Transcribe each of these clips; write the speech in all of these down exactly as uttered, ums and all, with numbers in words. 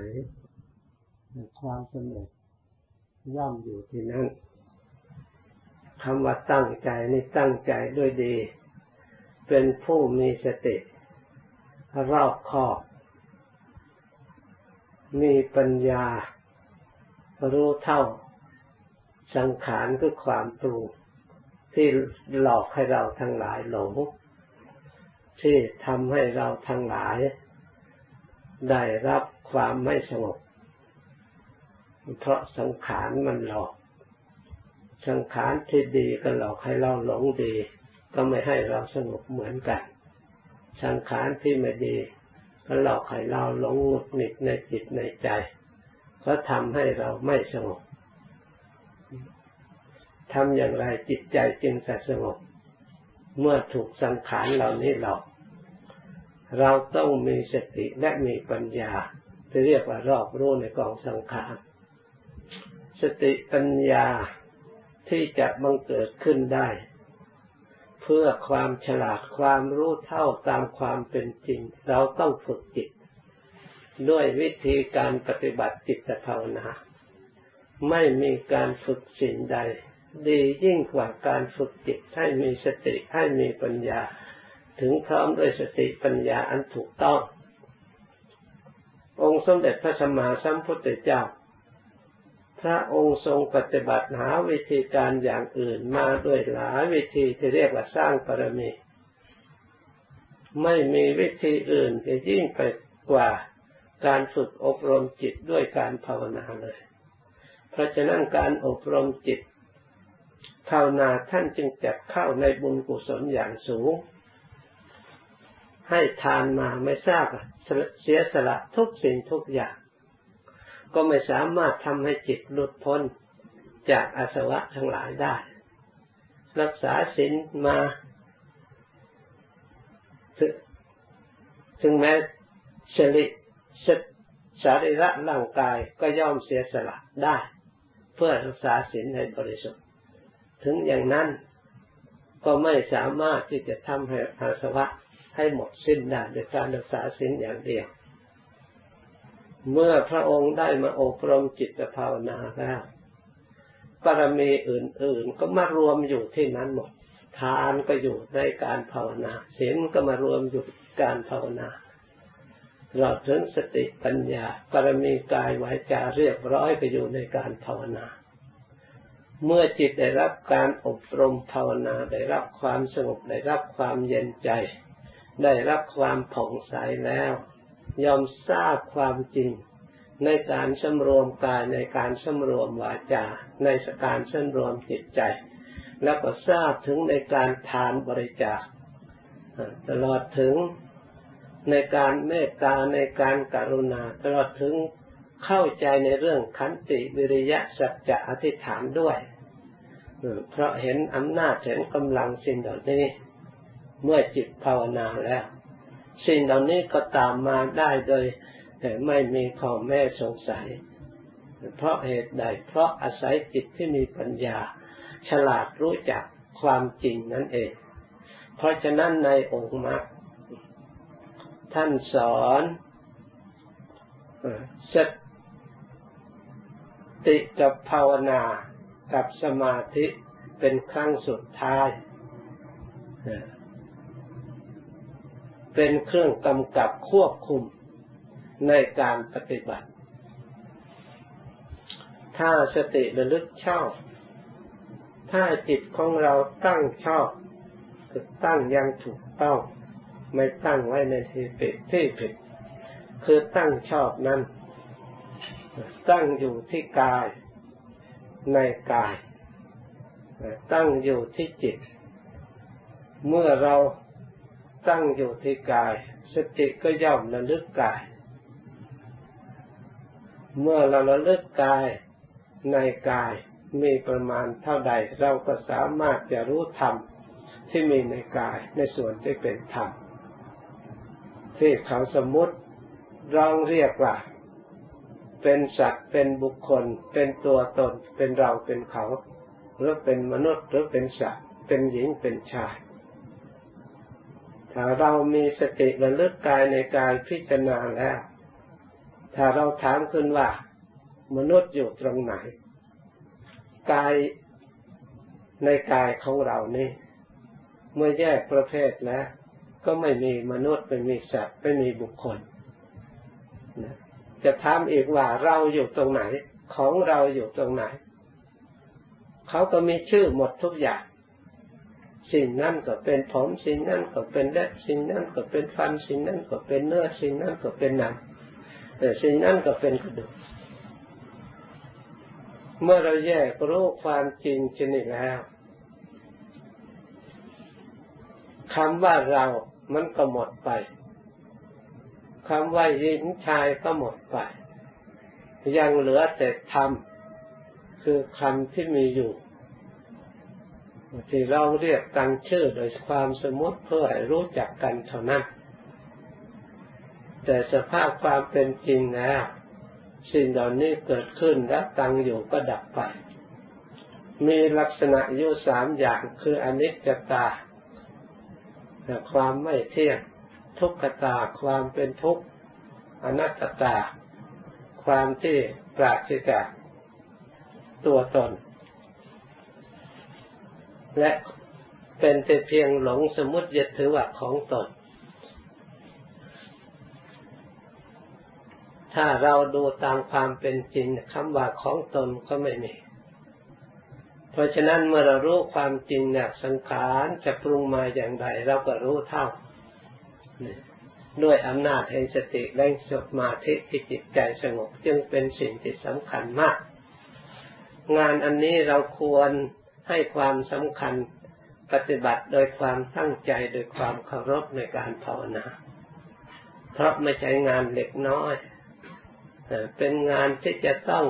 ความสำเร็จย่อมอยู่ที่นั่นคำว่าตั้งใจนี่ตั้งใจด้วยดีเป็นผู้มีสติรอบคอบมีปัญญารู้เท่าสังขารคือความปรุงที่หลอกให้เราทั้งหลายหลงที่ทำให้เราทั้งหลายได้รับความไม่สงบเพราะสังขารมันหลอกสังขารที่ดีก็หลอกให้เราหลงดีก็ไม่ให้เราสงบเหมือนกันสังขารที่ไม่ดีก็หลอกให้เราหลงหงุดหงิดในจิตในใจก็ทำให้เราไม่สงบทำอย่างไรจิตใจจึงจะสงบเมื่อถูกสังขารเหล่านี้หลอกเราต้องมีสติและมีปัญญาที่เรียกว่ารอบรู้ในกองสังขารสติปัญญาที่จะบังเกิดขึ้นได้เพื่อความฉลาดความรู้เท่าตามความเป็นจริงเราต้องฝึกจิตด้วยวิธีการปฏิบัติจิตภาวนาไม่มีการฝึกสิ่งใดดียิ่งกว่าการฝึกจิตให้มีสติให้มีปัญญาถึงพร้อมด้วยสติปัญญาอันถูกต้ององค์สมเด็จพระสัมมาสัมพุทธเจ้าพระองค์ทรงปฏิบัติหาวิธีการอย่างอื่นมาด้วยหลายวิธีที่เรียกว่าสร้างบารมีไม่มีวิธีอื่นที่ยิ่งไปกว่าการฝึกอบรมจิตด้วยการภาวนาเลยเพราะฉะนั้นการอบรมจิตภาวนาท่านจึงจัดเข้าในบุญกุศลอย่างสูงให้ทานมาไม่ทราบเสียสละทุกสิ่งทุกอย่างก็ไม่สามารถทำให้จิตหลุดพ้นจากอาสวะทั้งหลายได้รักษาศีลมาถึงแม้สริสรีระร่างกายก็ย่อมเสียสละได้เพื่อรักษาศีลให้บริสุทธิ์ถึงอย่างนั้นก็ไม่สามารถที่จะทำให้อาสวะให้หมดสิ้นได้โดยการรักษาศีลอย่างเดียวเมื่อพระองค์ได้มาอบรมจิตภาวนาแล้วบารมีอื่นๆก็มารวมอยู่ที่นั้นหมดทานก็อยู่ในการภาวนาศีลก็มารวมอยู่การภาวนาตลอดถึงสติปัญญาบารมีกายวาจาเรียบร้อยก็อยู่ในการภาวนาเมื่อจิตได้รับการอบรมภาวนาได้รับความสงบได้รับความเย็นใจได้รับความผ่องใสแล้วยอมทราบความจริงในการสำรวมกายในการสำรวมวาจาในการสำรวมจิตใจแล้วก็ทราบถึงในการทานบริจาคตลอดถึงในการเมตตาในการกรุณาตลอดถึงเข้าใจในเรื่องขันติวิริยะสัจจะอธิษฐานด้วยเพราะเห็นอำนาจเห็นกำลังสิ่งเหล่านี้เมื่อจิตภาวนาแล้วสิ่งเหล่านี้ก็ตามมาได้โดยไม่มีข้อแม้สงสัยเพราะเหตุใดเพราะอาศัยจิตที่มีปัญญาฉลาดรู้จักความจริงนั่นเองเพราะฉะนั้นในองค์มรรคท่านสอนสติกับภาวนากับสมาธิเป็นครั้งสุดท้ายเป็นเครื่องกำกับควบคุมในการปฏิบัติถ้าสติระลึกชอบถ้าจิตของเราตั้งชอบคือตั้งอย่างถูกต้องไม่ตั้งไว้ในที่ผิดที่ผิดคือตั้งชอบนั้นตั้งอยู่ที่กายในกายตั้งอยู่ที่จิตเมื่อเราตั้งอยู่ที่กายสติก็ย่อมระลึกกายเมื่อเราระลึกกายในกายมีประมาณเท่าใดเราก็สามารถจะรู้ธรรมที่มีในกายในส่วนที่เป็นธรรมที่เขาสมมุติเราเรียกว่าเป็นสัตว์เป็นบุคคลเป็นตัวตนเป็นเราเป็นเขาหรือเป็นมนุษย์หรือเป็นสัตว์เป็นหญิงเป็นชายถ้าเรามีสติระลึกกายในกายพิจารณาแล้วถ้าเราถามขึ้นว่ามนุษย์อยู่ตรงไหนกายในกายของเรานี่เมื่อแยกประเภทแล้วก็ไม่มีมนุษย์ไม่มีสัตว์ไม่มีบุคคลจะถามอีกว่าเราอยู่ตรงไหนของเราอยู่ตรงไหนเขาก็มีชื่อหมดทุกอย่างสิ่งนั้นก็เป็นผมสิ่งนั้นก็เป็นเล็บสิ่งนั้นก็เป็นฟันสิ่งนั้นก็เป็นเนื้อสิ่งนั้นก็เป็นหนังแต่สิ่งนั้นก็เป็นกระดูกเมื่อเราแยกรู้ความจริงชนิดแล้วคำว่าเรามันก็หมดไปคำว่าหญิงชายก็หมดไปยังเหลือแต่ธรรมคือคำที่มีอยู่ที่เราเรียกกันชื่อโดยความสมมติเพื่อให้รู้จักกันเท่านั้นแต่สภาพความเป็นจริงแล้วสิ่งเหล่านี้เกิดขึ้นแล้วตั้งอยู่ก็ดับไปมีลักษณะอยู่สามอย่างคืออนิจจตาความไม่เที่ยงทุกขตาความเป็นทุกข์อนัตตาความที่ปราศจากตัวตนและเป็นแต่เพียงหลงสมมุติยึดถือว่าของตนถ้าเราดูตามความเป็นจริงคำว่าของตนก็ไม่มีเพราะฉะนั้นเมื่อเรารู้ความจริงเนี่ยสังขารจะปรุงมาอย่างไรเราก็รู้เท่าด้วยอำนาจแห่งสติและสมาธิที่จิตใจสงบจึงเป็นสิ่งที่สำคัญมากงานอันนี้เราควรให้ความสำคัญปฏิบัติโดยความตั้งใจโดยความเคารพในการภาวนาเพราะไม่ใช่งานเล็กน้อยเป็นงานที่จะต้อง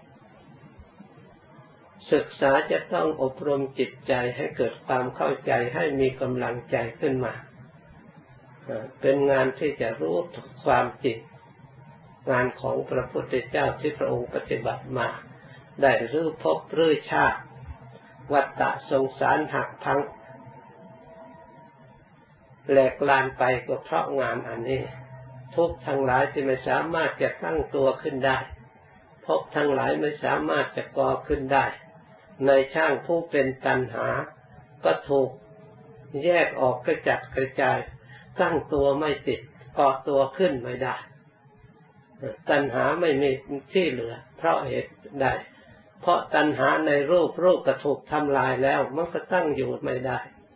ศึกษาจะต้องอบรมจิตใจให้เกิดความเข้าใจให้มีกำลังใจขึ้นมาเป็นงานที่จะรู้ความจริงงานของพระพุทธเจ้าที่พระองค์ปฏิบัติมาได้รื้อภพรื้อชาติวัฏฏะสงสารหักพังแหลกลานไปก็เพราะงานอันนี้ทุกข์ทั้งหลายที่ไม่สามารถจะตั้งตัวขึ้นได้ภพทั้งหลายไม่สามารถจะก่อขึ้นได้ในช่างผู้เป็นตัณหาก็ถูกแยกออกกระจัดกระจายตั้งตัวไม่ติดก่อตัวขึ้นไม่ได้ตัณหาไม่มีที่เหลือเพราะเหตุใดเพราะตัณหาในรูปรูปก็ถูกทำลายแล้วมันก็ตั้งอยู่ไม่ได้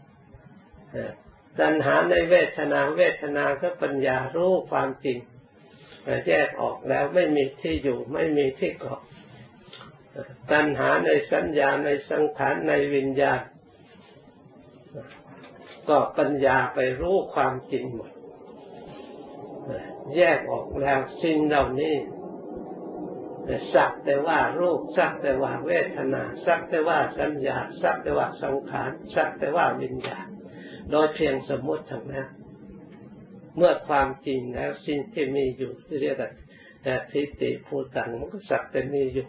ตัณหาในเวทนาเวทนาก็ปัญญารู้ความจริงแยกออกแล้วไม่มีที่อยู่ไม่มีที่เกาะตัณหาในสัญญาในสังขารในวิญญาณก็ปัญญาไปรู้ความจริงหมดแยกออกแล้วสิ่งเหล่านี้สักแต่ว่ารูปสักแต่ว่าเวทนาสักแต่ว่าสัญญาสักแต่ว่าสังขารสักแต่ว่าวิญญาณโดยเพียงสมมติทั้งนั้นเมื่อความจริงแล้วสิ่งที่มีอยู่ที่เรียกว่าทิฏฐิภูตังมันก็สักแต่มีอยู่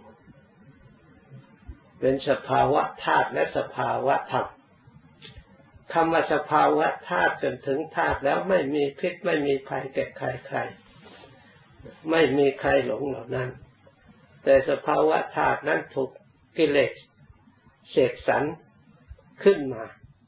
เป็นสภาวะธาตุและสภาวะธรรมคำว่าสภาวะธาตุจนถึงธาตุแล้วไม่มีพิษไม่มีภัยแก่ใครใครไม่มีใครหลงเหล่านั้นแต่สภาวะธาตุนั้นถูกกิเลสเสกสรรขึ้นมา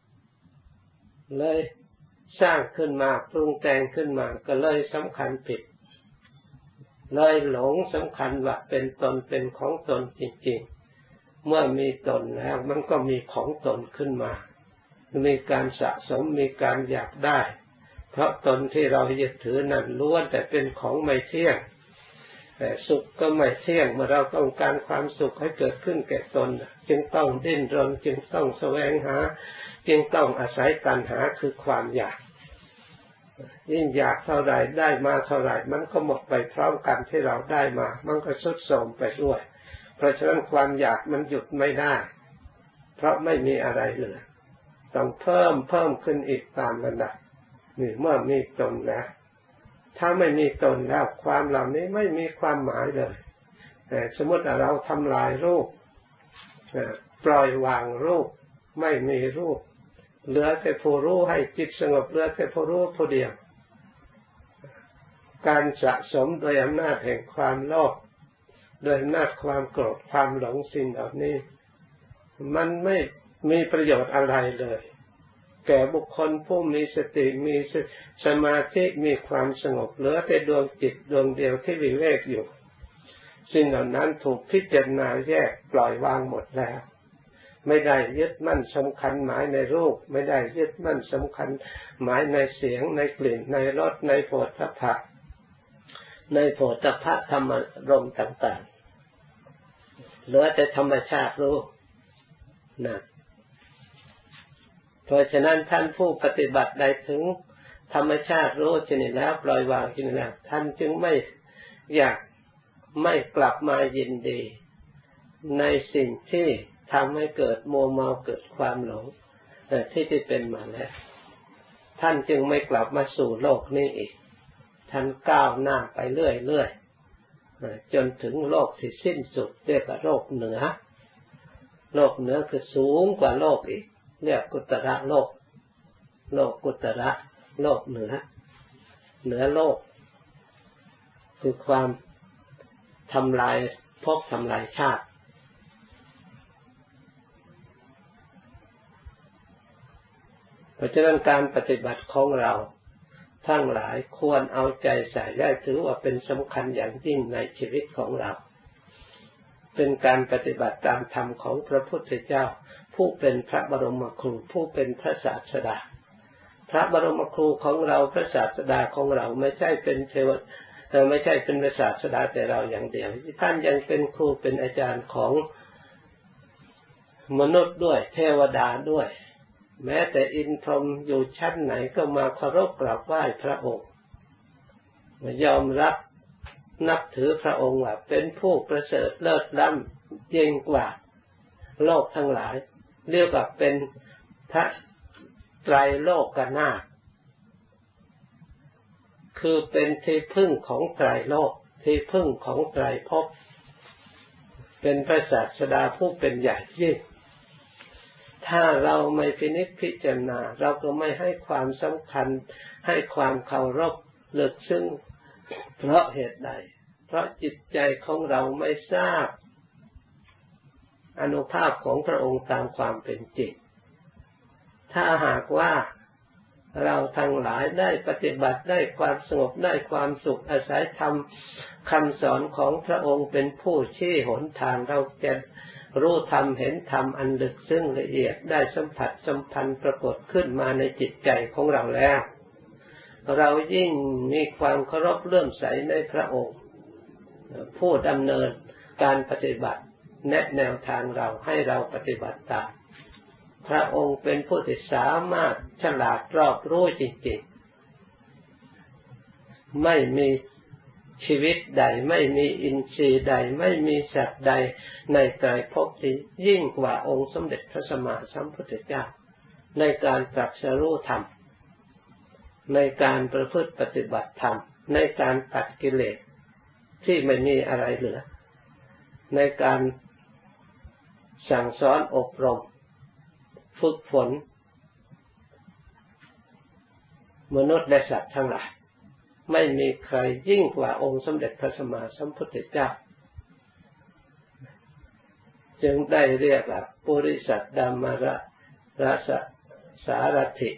เลยสร้างขึ้นมาปรุงแต่งขึ้นมาก็เลยสำคัญผิดเลยหลงสำคัญว่าเป็นตนเป็นของตนจริงๆเมื่อมีตนแล้วมันก็มีของตนขึ้นมามีการสะสมมีการอยากได้เพราะตนที่เรายึดถือนั้นล้วนแต่เป็นของไม่เที่ยงแต่สุขก็ไม่เที่ยงเมื่อเราต้องการความสุขให้เกิดขึ้นแก่ตนจึงต้องดิ้นรนจึงต้องแสวงหาจึงต้องอาศัยตัณหาคือความอยากยิ่งอยากเท่าไรได้มาเท่าไรมันก็หมดไปพร้อมกันที่เราได้มามันก็ทรุดโทรมไปด้วยเพราะฉะนั้นความอยากมันหยุดไม่ได้เพราะไม่มีอะไรเหลือต้องเพิ่มเพิ่มขึ้นอีกตามระดับนี่เมื่อมีตนแล้วถ้าไม่มีตนแล้วความเหล่านี้ไม่มีความหมายเลยแต่สมมติว่าเราทำลายรูปปล่อยวางรูปไม่มีรูปเหลือแต่ผู้รู้ให้จิตสงบเหลือแต่ผู้รู้ผู้เดียวการสะสมโดยอำนาจแห่งความโลภโดยอำนาจความโกรธความหลงสิ่งเหล่านี้มันไม่มีประโยชน์อะไรเลยแก่บุคคลผู้มีสติมีสมาธิมีความสงบเหลือแต่ดวงจิตดวงเดียวที่วิเวกอยู่สิ่งเหล่านั้นถูกพิจารณาแยกปล่อยวางหมดแล้วไม่ได้ยึดมั่นสำคัญหมายในรูปไม่ได้ยึดมั่นสำคัญหมายในเสียงในกลิ่นในรสในโผฏฐัพพะในโผฏฐัพพะธรรมารมณ์ต่างๆเหลือแต่ธรรมชาติรู้นะเพราะฉะนั้นท่านผู้ปฏิบัติได้ถึงธรรมชาติรู้ชนิดแล้วปล่อยวางชนิดแล้วท่านจึงไม่อยากไม่กลับมายินดีในสิ่งที่ทำให้เกิดมัวเมาเกิดความหลงที่ที่เป็นมาแล้วท่านจึงไม่กลับมาสู่โลกนี้อีกท่านก้าวหน้าไปเรื่อยๆจนถึงโลกที่สิ้นสุดเรียกว่าโลกเหนือโลกเหนือคือสูงกว่าโลกอีกเรียกกุตระโลกโลกกุตระโลกเหนือเหนือโลกคือความทำลายภพทำลายชาติเพราะฉะนั้นการปฏิบัติของเราทั้งหลายควรเอาใจใส่และถือว่าเป็นสำคัญอย่างยิ่งในชีวิตของเราเป็นการปฏิบัติตามธรรมของพระพุทธเจ้าผู้เป็นพระบรมครูผู้เป็นพระศาสดาพระบรมครูของเราพระศาสดาของเราไม่ใช่เป็นเทวดาไม่ใช่เป็นพระศาสดาแต่เราอย่างเดียวท่านยังเป็นครูเป็นอาจารย์ของมนุษย์ด้วยเทวดาด้วยแม้แต่อินทร์พรหมอยู่ชั้นไหนก็มาเคารพกราบไหว้พระองค์ยอมรับนับถือพระองค์ว่าเป็นผู้ประเสริฐเลิศล้ำยิ่งกว่าโลกทั้งหลายเรียกว่าเป็นพระไตรโลกนาถคือเป็นที่พึ่งของไตรโลกที่พึ่งของไตรภพเป็นพระศาสดาผู้เป็นใหญ่ยิ่งถ้าเราไม่พินิจพิจารณาเราก็ไม่ให้ความสำคัญให้ความเคารพลึกซึ้งเพราะเหตุใดเพราะจิตใจของเราไม่ทราบอานุภาพของพระองค์ตามความเป็นจริงถ้าหากว่าเราทั้งหลายได้ปฏิบัติได้ความสงบได้ความสุขอาศัยธรรมคำสอนของพระองค์เป็นผู้ชี้หนทางเราจะรู้ธรรมเห็นธรรมอันลึกซึ้งละเอียดได้สัมผัสสัมพันธ์ปรากฏขึ้นมาในจิตใจของเราแล้วเรายิ่งมีความเคารพเลื่อมใสในพระองค์ผู้ดำเนินการปฏิบัติแนะแนวทางเราให้เราปฏิบัติตามพระองค์เป็นผู้ที่สามารถฉลาดรอบรู้จริงๆไม่มีชีวิตใดไม่มีอินทรีย์ใดไม่มีสัตว์ใดในไตรภพที่ยิ่งกว่าองค์สมเด็จพระสัมมาสัมพุทธเจ้าในการตรัสรู้ธรรมในการประพฤติปฏิบัติธรรมในการตัดกิเลสที่ไม่มีอะไรเหลือในการสั่งสอนอบรมฝึกฝนมนุษย์และสัตว์ทั้งหลายไม่มีใครยิ่งกว่าองค์สมเด็จพระสัมมาสัมพุทธเจ้าจึงได้เรียกว่าปุริสัตดัมมรราสสารถิ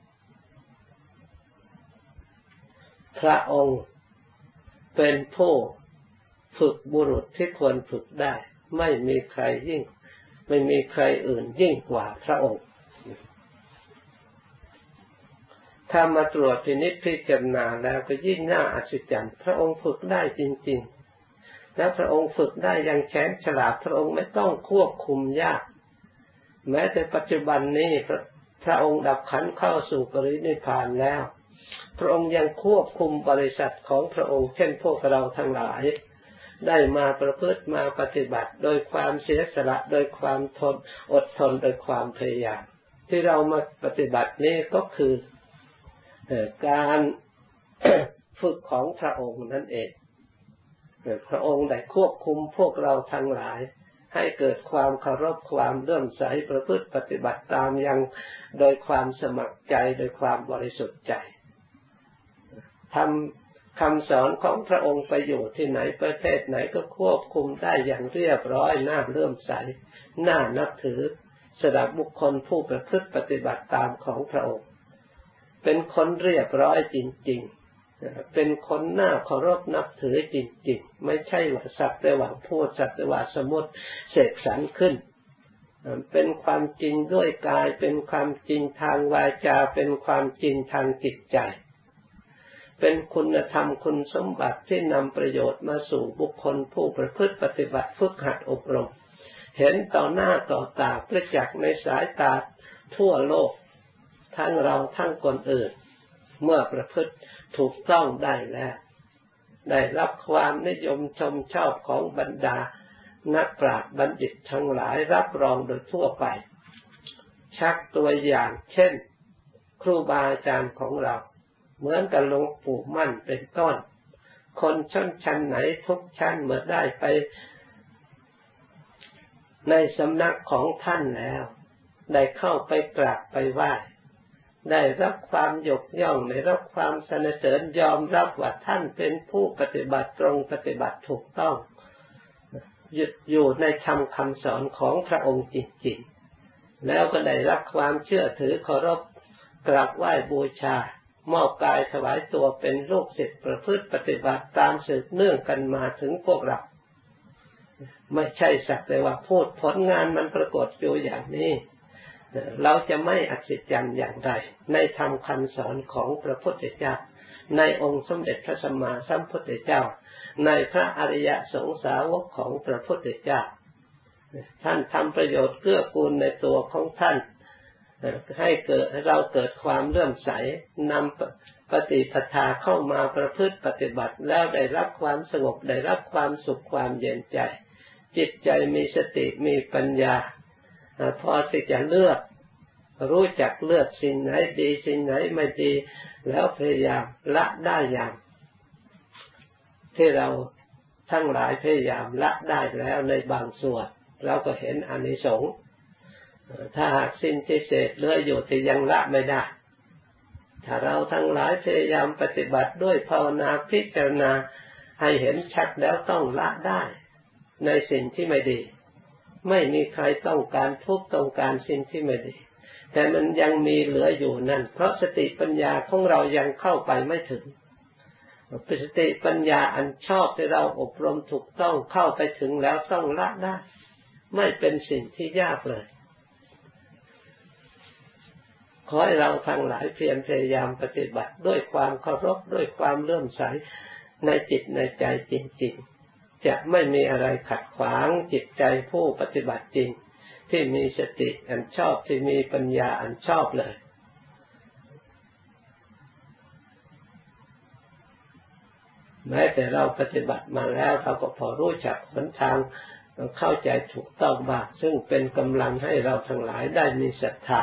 พระองค์เป็นผู้ฝึกบุรุษที่ควรฝึกได้ไม่มีใครยิ่งไม่มีใครอื่นยิ่งกว่าพระองค์ถ้ามาตรวจพินิจพิจารณาแล้วก็ยิ่งน่าอัศจรรย์พระองค์ฝึกได้จริงๆและพระองค์ฝึกได้อย่างแข็งฉลาดพระองค์ไม่ต้องควบคุมยากแม้แต่ปัจจุบันนี้พระพระองค์ดับขันธ์เข้าสู่ปรินิพพานแล้วพระองค์ยังควบคุมบริษัทของพระองค์เช่นพวกเราทั้งหลายได้มาประพฤติมาปฏิบัติโดยความเสียสละโดยความทนอดทนโดยความพยายามที่เรามาปฏิบัตินี้ก็คือการฝึกของพระองค์นั่นเองพระองค์ได้ควบคุมพวกเราทั้งหลายให้เกิดความเคารพความเลื่อมใสประพฤติปฏิบัติตามอย่างโดยความสมัครใจโดยความบริสุทธิ์ใจทคำสอนของพระองค์ไปอยู่ที่ไหนประเทศไหนก็ควบคุมได้อย่างเรียบร้อยน่าเลื่อมใสน่านับถือสำหรับบุคคลผู้ประพฤติปฏิบัติตามของพระองค์เป็นคนเรียบร้อยจริงๆเป็นคนน่าเคารพนับถือจริงๆไม่ใช่ว่าสักแต่ว่าพูดสักแต่ว่าสมมติเสกสรรขึ้นเป็นความจริงด้วยกายเป็นความจริงทางวาจาเป็นความจริงทางจิตใจเป็นคุณธรรมคุณสมบัติที่นำประโยชน์มาสู่บุคคลผู้ประพฤติปฏิบัติฝึกหัดอบรมเห็นต่อหน้าต่อตาประจักษ์ในสายตาทั่วโลกทั้งเราทั้งคนอื่นเมื่อประพฤติถูกต้องได้แล้วได้รับความนิยมชมชอบของบรรดานักปราชญ์บัณฑิตทั้งหลายรับรองโดยทั่วไปชักตัวอย่างเช่นครูบาอาจารย์ของเราเหมือนกับหลวงปู่มั่นเป็นต้นคนชั้นชั้นไหนทุกชั้นเมื่อได้ไปในสำนักของท่านแล้วได้เข้าไปกราบไปไหว้ได้รับความยกย่องได้รับความสรรเสริญยอมรับว่าท่านเป็นผู้ปฏิบัติตรงปฏิบัติถูกต้องอยู่ในธรรมคำสอนของพระองค์จริงๆแล้วก็ได้รับความเชื่อถือเคารพกราบไหว้บูชามอบกายถวายตัวเป็นลูกศิษย์ประพฤติปฏิบัติตามสืบเนื่องกันมาถึงพวกเราไม่ใช่สักแต่ว่าพูดผลงานมันปรากฏอยู่อย่างนี้เราจะไม่อัศจรรย์อย่างไรในธรรมคำสอนของพระพุทธเจ้าในองค์สมเด็จพระสัมมาสัมพุทธเจ้าในพระอริยสงสาวกของพระพุทธเจ้าท่านทำประโยชน์เกื้อกูลในตัวของท่านให้เกิดให้เราเกิดความเลื่อมใสนำปฏิปทาเข้ามาประพฤติปฏิบัติแล้วได้รับความสงบได้รับความสุขความเย็นใจจิตใจมีสติมีปัญญาพอที่จะเลือกรู้จักเลือกสิ่งไหนดีสิ่งไหนไม่ดีแล้วพยายามละได้อย่างที่เราทั้งหลายพยายามละได้แล้วในบางส่วนเราก็เห็นอานิสงส์ถ้าหากสิ่งที่เศษเหลืออยู่ที่ยังละไม่ได้ถ้าเราทั้งหลายพยายามปฏิบัติด้วยภาวนาพิจารณาให้เห็นชัดแล้วต้องละได้ในสิ่งที่ไม่ดีไม่มีใครต้องการทุกข์ต้องการสิ่งที่ไม่ดีแต่มันยังมีเหลืออยู่นั่นเพราะสติปัญญาของเรายังเข้าไปไม่ถึงสติปัญญาอันชอบที่เราอบรมถูกต้องเข้าไปถึงแล้วต้องละได้ไม่เป็นสิ่งที่ยากเลยขอให้เราทั้งหลายเพียรพยายามปฏิบัติด้วยความเคารพด้วยความเลื่อมใสในจิตในใจจริงๆจะไม่มีอะไรขัดขวางจิตใจผู้ปฏิบัติจริงที่มีสติอันชอบที่มีปัญญาอันชอบเลยแม้แต่เราปฏิบัติมาแล้วเราก็พอรู้จักหนทางเข้าใจถูกต้องบ้างซึ่งเป็นกำลังให้เราทั้งหลายได้มีศรัทธา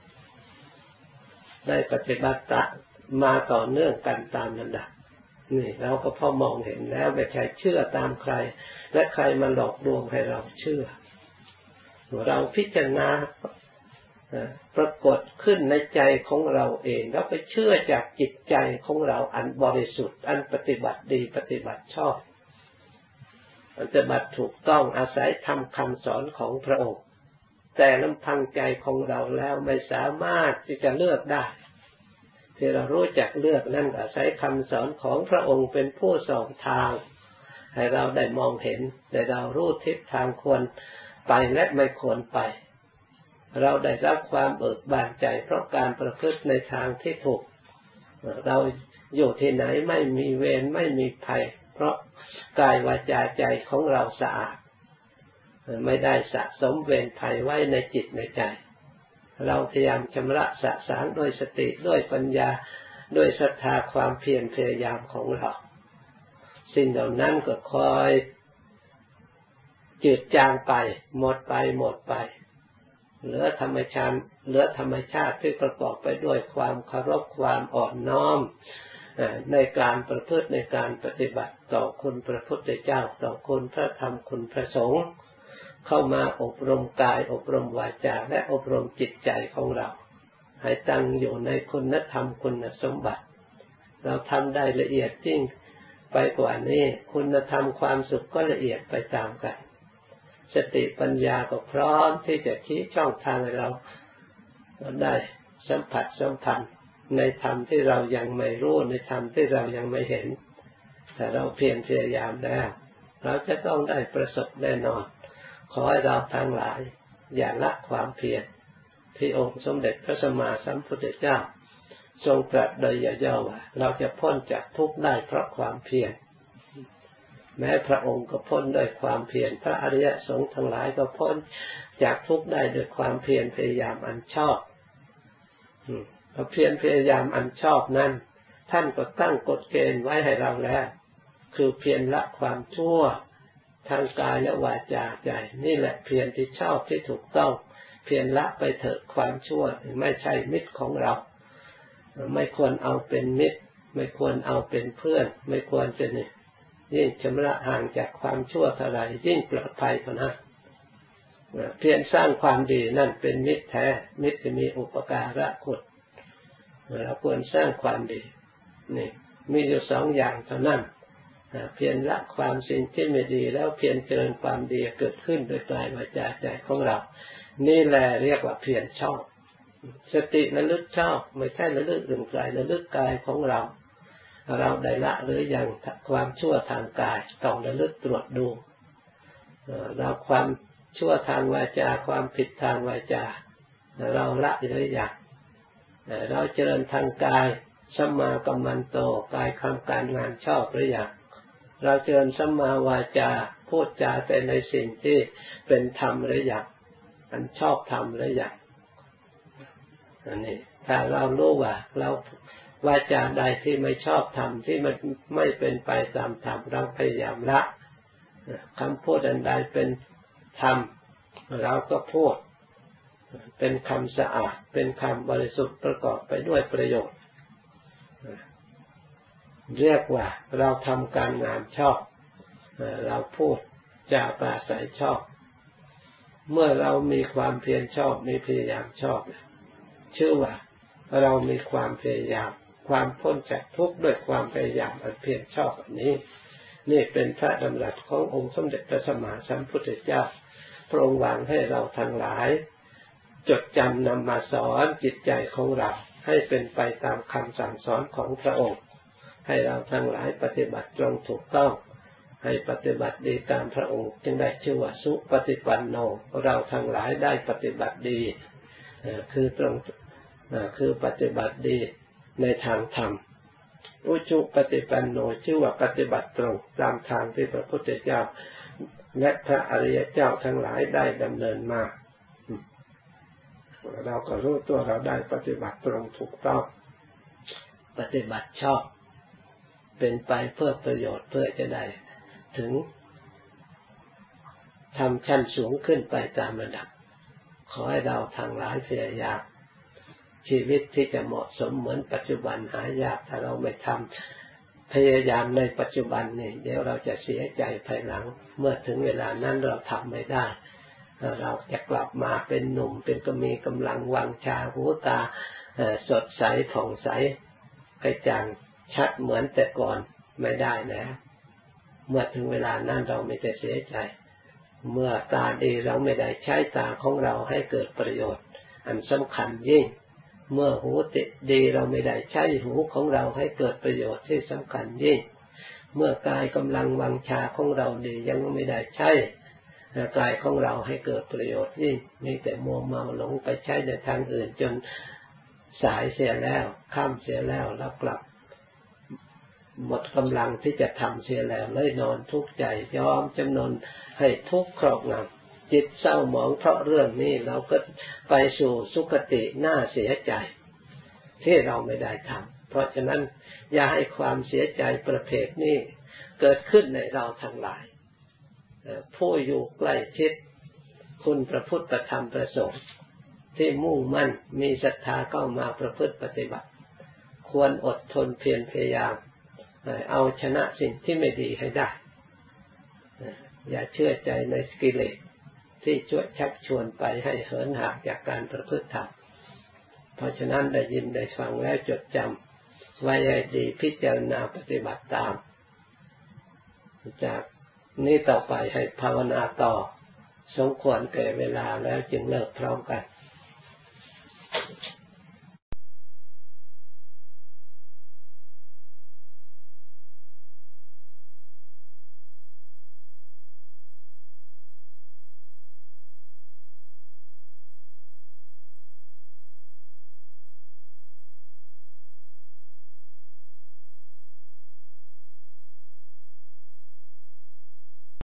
ได้ปฏิบัติมาต่อเนื่องกันตามลำดับนี่เราก็พอมองเห็นแล้วไม่ใช่เชื่อตามใครและใครมาหลอกลวงให้เราเชื่อเราพิจารณาปรากฏขึ้นในใจของเราเองแล้วไปเชื่อจากจิตใจของเราอันบริสุทธิ์อันปฏิบัติดีปฏิบัติชอบปฏิบัติถูกต้องอาศัยธรรมคำสอนของพระองค์แต่ลำพังใจของเราแล้วไม่สามารถที่จะเลือกได้ที่เรารู้จักเลือกนั่นอาศัยคำสอนของพระองค์เป็นผู้ส่องทางให้เราได้มองเห็นได้เรารู้ทิศทางควรไปและไม่ควรไปเราได้รับความเบิกบานใจเพราะการประพฤติในทางที่ถูกเราอยู่ที่ไหนไม่มีเวรไม่มีภัยเพราะกายวาจาใจของเราสะอาดไม่ได้สะสมเวรภัยไว้ในจิตในใจเราพยายามชำระสะสางด้วยสติด้วยปัญญาด้วยศรัทธาความเพียรพยายามของเราสิ่งเหล่านั้นก็คอยจืดจางไปหมดไปหมดไปเหลือธรรมชาติเหลือธรรมชาติที่ประกอบไปด้วยความเคารพความอ่อนน้อมในการประพฤติในการปฏิบัติต่อคุณพระพุทธเจ้าต่อคุณพระธรรมคุณพระสงฆ์เข้ามาอบรมกายอบรมวาจาและอบรมจิตใจของเราให้ตั้งอยู่ในคุณธรรมคุณสมบัติเราทำได้ละเอียดยิ่งไปกว่านี้คุณธรรมความสุขก็ละเอียดไปตามกันสติปัญญาก็พร้อมที่จะชี้ช่องทางให้เราได้สัมผัสสัมพันธ์ในธรรมที่เรายังไม่รู้ในธรรมที่เรายังไม่เห็นแต่เราเพียรพยายามแล้วเราจะต้องได้ประสบแน่นอนขอให้เราทั้งหลายอย่าละความเพียรที่องค์สมเด็จพระสัมมาสัมพุทธเจ้าทรงตรัสโดยย่อๆว่าเราจะพ้นจากทุกข์ได้เพราะความเพียรแม้พระองค์ก็พ้นด้วยความเพียรพระอริยสงฆ์ทั้งหลายก็พ้นจากทุกข์ได้ด้วยความเพียรพยายามอันชอบพอเพียรพยายามอันชอบนั้นท่านก็ตั้งกฎเกณฑ์ไว้ให้เราแล้วคือเพียรละความชั่วทางกายและวาจาใจนี่แหละเพียรที่ชอบที่ถูกต้องเพียรละไปเถิดความชั่วไม่ใช่มิตรของเราไม่ควรเอาเป็นมิตรไม่ควรเอาเป็นเพื่อนไม่ควรจะนี่ยิ่งชำระห่างจากความชั่วเท่าไรยิ่งปลอดภัยกว่านั้นเพียรสร้างความดีนั่นเป็นมิตรแท้มิตรจะมีอุปการะคุณเราควรสร้างความดีนี่มีอยู่สองอย่างเท่านั้นเพียรละความสิ่งที่ไม่ดีแล้วเพียรเจริญความดีเกิดขึ้นโดยกายวาจาใจของเรานี่แหละเรียกว่าเพียรชอบสติระลึกชอบไม่ใช่ระลึกอื่นไกลระลึกกายของเราเราได้ละหรือยังความชั่วทางกายต้องระลึกตรวจดูเราความชั่วทางวาจาความผิดทางวาจาเราละหรือยังเราเจริญทางกายสัมมากัมมันโตกายคำการงานชอบหรือยังเราเจริญสัมมาวาจาพูดจาแต่ในสิ่งที่เป็นธรรมหรือยังอันชอบธรรมหรือยังอันนี้ถ้าเรารู้ว่าเราวาจาใดที่ไม่ชอบธรรมที่มันไม่เป็นไปตามธรรมเราพยายามละคำพูดอันใดเป็นธรรมเราก็พูดเป็นคำสะอาดเป็นคำบริสุทธิ์ประกอบไปด้วยประโยชน์เรียกว่าเราทำการงานชอบเราพูดจาปราศัยชอบเมื่อเรามีความเพียรชอบมีพยายามชอบชื่อว่าเรามีความพยายามความพ้นจากทุกข์ด้วยความพยายามอันเพียรชอบอันนี้นี่เป็นพระดำรัสขององค์สมเด็จพระสัมมาสัมพุทธเจ้าพระองค์วางให้เราทั้งหลายจดจำนำมาสอนจิตใจของเราให้เป็นไปตามคำสั่งสอนของพระองค์ให้เราทั้งหลายปฏิบัติตรงถูกต้องให้ปฏิบัติดีตามพระองค์จึงได้ชื่อว่าสุปฏิปันโนเราทั้งหลายได้ปฏิบัติดีคือตรงคือปฏิบัติดีในทางธรรมอุจุปฏิปันโนชื่อว่าปฏิบัติตรงตามทางที่พระพุทธเจ้าและพระอริยเจ้าทั้งหลายได้ดำเนินมาเราก็รู้ตัวเราได้ปฏิบัติตรงถูกต้องปฏิบัติชอบเป็นไปเพื่อประโยชน์เพื่อจะได้ถึงทำชั้นสูงขึ้นไปตามระดับขอให้เราทั้งหลายพยายามชีวิตที่จะเหมาะสมเหมือนปัจจุบันหายากถ้าเราไม่ทำพยายามในปัจจุบันนี่เดี๋ยวเราจะเสียใจภายหลังเมื่อถึงเวลานั้นเราทำไม่ได้เราจะกลับมาเป็นหนุ่มเป็นก็มีกำลังวังชาหูตาสดใสผ่องใสกระจ่างชัดเหมือนแต่ก่อนไม่ได้นะเมื่อถึงเวลานั้นเราไม่จะเสียใจเมื่อตาดีเราไม่ได้ใช้ตาของเราให้เกิดประโยชน์อันสำคัญยิ่งเมื่อหูติดีเราไม่ได้ใช้หูของเราให้เกิดประโยชน์ที่สำคัญยิ่งเมื่อกายกำลังวังชาของเราดียังไม่ได้ใช้กายของเราให้เกิดประโยชน์ยิ่งมีแต่มัวเมาหลงไปใช้ในทางอื่นจนสายเสียแล้วค่ำเสียแล้วแล้วกลับหมดกำลังที่จะทำเสียแล้วเลยนอนทุกข์ใจยอมจำนนให้ทุกข์ครอบงำจิตเศร้าหมองเพราะเรื่องนี้เราก็ไปสู่สุคติน่าเสียใจที่เราไม่ได้ทำเพราะฉะนั้นอย่าให้ความเสียใจประเภทนี้เกิดขึ้นในเราทั้งหลายผู้อยู่ใกล้ชิดคุณพระพุทธธรรมประสงค์ที่มุ่งมั่นมีศรัทธาเข้ามาประพฤติปฏิบัติควรอดทนเพียรพยายามเอาชนะสิ่งที่ไม่ดีให้ได้อย่าเชื่อใจในกิเลสที่ช่วยชักชวนไปให้เหินห่างจากการประพฤติธรรมเพราะฉะนั้นได้ยินได้ฟังแล้วจดจไว้ให้ดีพิจารณาปฏิบัติตามจากนี้ต่อไปให้ภาวนาต่อสมควรแก่เวลาแล้วจึงเลิกพร้อมกัน